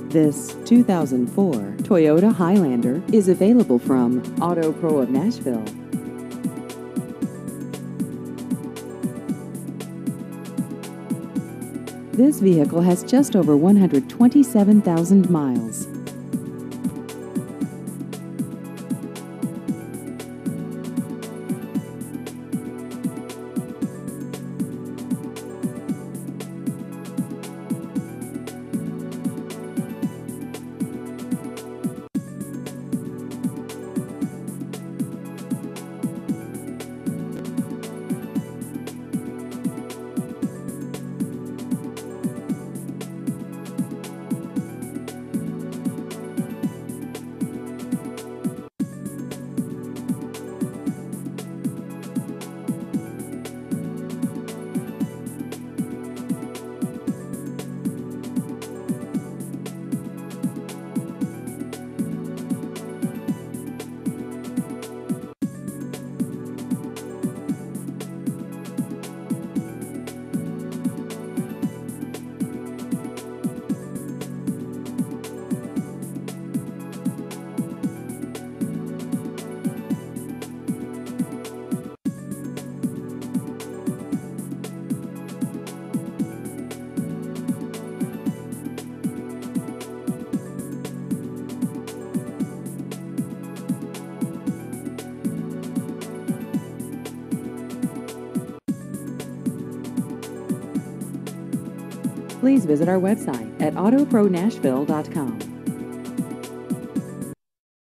This 2004 Toyota Highlander is available from Auto Pro of Nashville. This vehicle has just over 127,000 miles. Please visit our website at autopronashville.com.